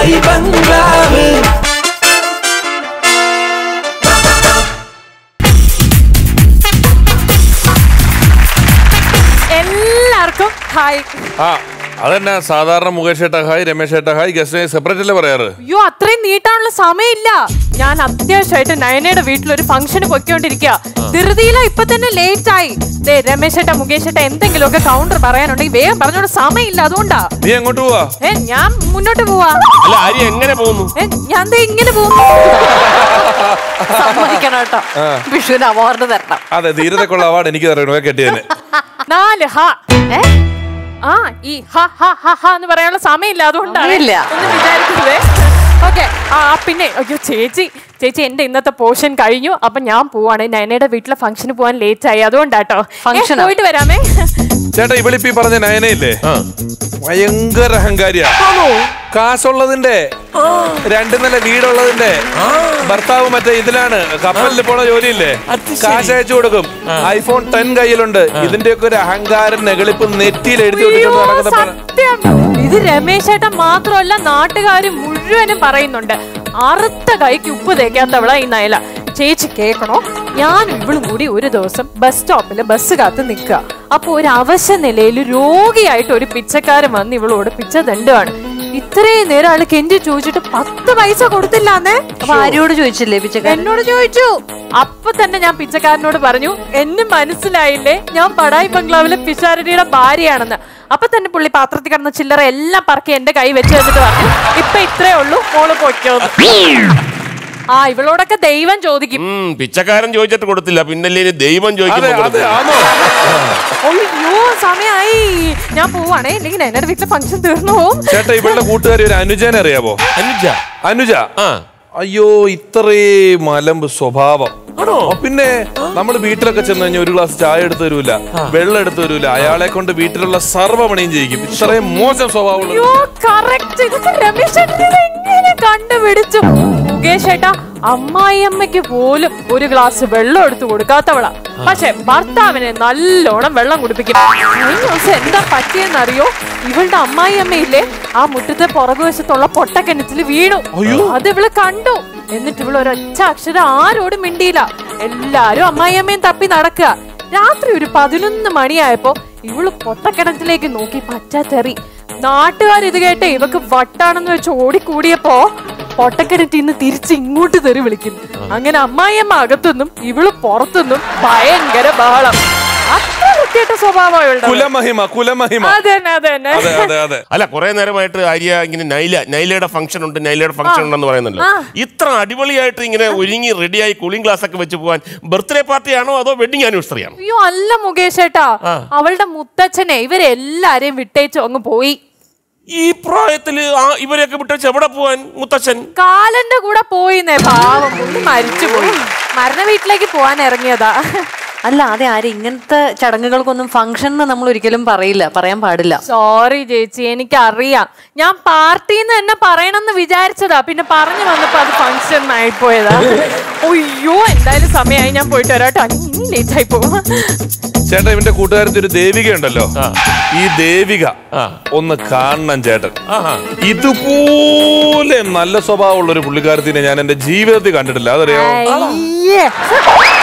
Dubai ബംഗ്ലാവ്. എല്ലാവർക്കും hi. അതന്നെ സാധാരണ മുകേഷ് ഏട്ടാ ഹായ്, രമേശ് ഏട്ടാ ഹായ്, ഗസ്റ്റ് സെപ്പറേറ്റ് അല്ലേ പറയാറ്? അയ്യോ അത്രയും നീട്ടാനുള്ള സമയമില്ല. ഞാൻ അത്യാവശ്യമായിട്ട് നയനയുടെ വീട്ടിലൊരു ഫംഗ്ഷന് പൊയ്ക്കൊണ്ടിരിക്കുക. ധൃതിയില ഇപ്പൊ തന്നെ ലേറ്റ് ആയി. രമേശ് ഏട്ടാ മുകേഷ് ഏട്ടാ എന്തെങ്കിലുമൊക്കെ കൗണ്ടർ പറയാനുണ്ടെങ്കിൽ വേഗം പറഞ്ഞോണ്ട് സമയമില്ല. അതുകൊണ്ടാ. നീ എങ്ങോട്ട് പോവാ? ഞാൻ മുന്നോട്ട് പോവാ. എങ്ങനെ പോകുന്നു? ഞാൻ ഇങ്ങനെ പോകുന്നു. സമ്മതിക്കണം കേട്ടോ, വിഷുവിന് അവാർഡ് തരണം. അതെ, ധീരതക്കുള്ള അവാർഡ് എനിക്ക് തരണോ കെട്ടിയതിന്. 4 ഹ. ഈ ഹ ഹ ഹ ഹ എന്ന് പറയാനുള്ള സമയമില്ല. അതുകൊണ്ടാണ് ഒന്നും വിചാരിക്കുന്നത്. ഓക്കെ. പിന്നെ അയ്യോ ചേച്ചി എന്റെ ഇന്നത്തെ പോർഷൻ കഴിഞ്ഞു. അപ്പൊ ഞാൻ പോവാണ്. നയനയുടെ വീട്ടിലെ ഫംഗ്ഷന് പോവാൻ ലേറ്റ് ആയി. അതുകൊണ്ടാട്ടോ. പോയിട്ട് വരാമേ. ചേട്ടാ ഇവളിപ്പി പറഞ്ഞ നയനയില്ലേ, ഭയങ്കര അഹങ്കാരിയാ. കാശുള്ളതിന്റെ, 2 നില വീടുള്ളതിന്റെ ഭർത്താവ് മറ്റേ ഇതിലാണ്, കപ്പലിൽ പോണ ജോലിയില്ലേ, കാശ് അയച്ചു കൊടുക്കും. iPhone 10 കയ്യിലുണ്ട്. ഇതിന്റെയൊക്കെ ഒരു അഹങ്കാരം നെകളിപ്പ് നെറ്റിയിൽ എഴുതി ഇത് രമേശ് ഏട്ടൻ മാത്രമല്ല, നാട്ടുകാര് മുഴുവനും പറയുന്നുണ്ട്. അറുത്ത കൈക്ക് ഉപ്പ് തേക്കാത്തവളാ ഈ നയല. ചേച്ചി കേൾക്കണോ, ഞാൻ ഇവളും കൂടി ഒരു ദിവസം ബസ് സ്റ്റോപ്പില് ബസ് കാത്ത് നിൽക്കുക. അപ്പൊ ഒരു അവശ നിലയിൽ രോഗിയായിട്ട് ഒരു പിച്ചക്കാരൻ വന്ന് ഇവളോട് പിച്ച ദണ്ടുവാണ്. ഇത്രയും നേരം ആള് കെഞ്ചി ചോദിച്ചിട്ട് 10 പൈസ കൊടുത്തില്ലാന്നേ. ആരോട് ചോദിച്ചില്ലേ പിച്ചക്കാരൻ? എന്നോട് ചോദിച്ചു. അപ്പൊ തന്നെ ഞാൻ പിച്ചക്കാരനോട് പറഞ്ഞു, എന്നെ മനസ്സിലായില്ലേ, ഞാൻ പടായി ബംഗ്ലാവിലെ പിഷാരടിയുടെ ഭാര്യയാണെന്ന്. അപ്പൊ തന്നെ പുള്ളി പാത്രത്തിൽ കിടന്ന ചില്ലറ എല്ലാം പറക്കി എന്റെ കൈ വെച്ച് തന്നിട്ട് പറഞ്ഞു, ഇപ്പൊ ഇത്രേ ഉള്ളൂ, മോള് പൊയ്ക്കോന്ന്. ഇവളോടൊക്കെ ദൈവം ചോദിക്കും. പിച്ചക്കാരൻ ചോദിച്ചിട്ട് കൊടുത്തില്ല, പിന്നല്ലേ ദൈവം ചോദിക്കും. അയ്യോ സമയായി, ഞാൻ പോവാണേ, ഇല്ലെങ്കിൽ എന്റെ വീട്ടിലെ ഫംഗ്ഷൻ തീർന്നു പോകും. ചേട്ടാ ഇവളുടെ കൂട്ടുകാരി ഒരു അനുജനെ അറിയാമോ? അനുജ. അയ്യോ ഇത്രയും മലമ്പ് സ്വഭാവം. പിന്നെ നമ്മള് വീട്ടിലൊക്കെ ചെന്ന് കഴിഞ്ഞാൽ ഒരു ഗ്ലാസ് ചായ എടുത്തു തരൂല, വെള്ളം എടുത്തു തരൂല. അയാളെ കൊണ്ട് വീട്ടിലുള്ള സർവ്വപണിയും ചെയ്യിക്കും. ഇത്രയും മോശം സ്വഭാവം. കണ്ടുപിടിച്ചു മുകേഷ് ഏട്ടാ. അമ്മായിയമ്മയ്ക്ക് പോലും ഒരു ഗ്ലാസ് വെള്ളം എടുത്തു കൊടുക്കാത്തവളാ. പക്ഷെ ഭർത്താവിനെ നല്ലോണം വെള്ളം കുടിപ്പിക്കും. കഴിഞ്ഞ ദിവസം എന്താ പറ്റിയെന്നറിയോ? ഇവളുടെ അമ്മായിയമ്മയില്ലേ, ആ മുറ്റത്തെ പുറകുവശത്തുള്ള പൊട്ടക്കിണറ്റിൽ വീണു. അത് ഇവള് കണ്ടു. എന്നിട്ട് ഇവള് ഒരൊറ്റ അക്ഷരം ആരോടും മിണ്ടിയില്ല. എല്ലാരും അമ്മായിയമ്മയും തപ്പി നടക്കുക. രാത്രി ഒരു 11 മണിയായപ്പോ ഇവള് പൊട്ടക്കിണറ്റിലേക്ക് നോക്കി പറ്റാത്തെറി. നാട്ടുകാർ ഇത് കേട്ട് ഇവക്ക് വട്ടാണെന്ന് വെച്ച് ഓടിക്കൂടിയപ്പോ പൊട്ടക്കിണറ്റിന്ന് തിരിച്ച് ഇങ്ങോട്ട് തെറി വിളിക്കുന്നു. അങ്ങനെ അമ്മായിയമ്മ അകത്തുനിന്നും ഇവള് പുറത്തുനിന്നും ഭയങ്കര ബഹളം. അത്ര വൃത്തിയായിട്ട സ്വഭാവം. അല്ല, കുറെ നേരമായിട്ട് ആര്യ ഇങ്ങനെ നൈലയുടെ ഫംഗ്ഷൻ ഉണ്ടെന്ന് പറയുന്നല്ലോ. ഇത്ര അടിപൊളിയായിട്ട് ഇങ്ങനെ ഒരുങ്ങി റെഡിയായി കൂളിംഗ് ഗ്ലാസ് ഒക്കെ വെച്ച് പോവാൻ ബർത്ത്ഡേ പാർട്ടിയാണോ അതോ വെഡിങ് ആനിവേഴ്സറി ആണോ? അയ്യോ അല്ല മുകേഷ് ഏട്ടാ, അവളുടെ മുത്തച്ഛനെ ഇവരെല്ലാരെയും വിട്ടേച്ചു അങ്ങ് പോയി. ഈ പ്രായത്തില് ഇവരെയൊക്കെ വിട്ടേച്ച് എവിടെ പോവാൻ? മുത്തച്ഛൻ കാലന്റെ കൂടെ പോയിന്നേ. പാവം മരിച്ചുപോയി. മരണ വീട്ടിലേക്ക് പോവാൻ ഇറങ്ങിയതാ. അല്ല അതെ, ആരും ഇങ്ങനത്തെ ചടങ്ങുകൾക്കൊന്നും ഫംഗ്ഷൻ നമ്മൾ ഒരിക്കലും പറയാൻ പാടില്ല. സോറി ചേച്ചി, എനിക്കറിയാം. ഞാൻ പാർട്ടിന്ന് തന്നെ പറയണമെന്ന് വിചാരിച്ചതാ, പിന്നെ പറഞ്ഞു വന്നപ്പോ അത് ഫംഗ്ഷൻ ആയിപ്പോയതാ. അയ്യോ എന്തായാലും സമയമായി, ഞാൻ പോയിട്ട് വരാട്ടോ. ഇനി ലേറ്റ് ആയി പോകും. ചേട്ടാ ഇവന്റെ കൂട്ടുകാരത്തി ഒരു ദേവിക ഉണ്ടല്ലോ, ഈ ദേവിക ഒന്ന് കാണണം ചേട്ടൻ. ഇതുപോലെ നല്ല സ്വഭാവമുള്ള ഒരു പുള്ളിക്കാരത്തിനെ ഞാൻ എന്റെ ജീവിതത്തിൽ കണ്ടിട്ടില്ല. അതറിയാമോ?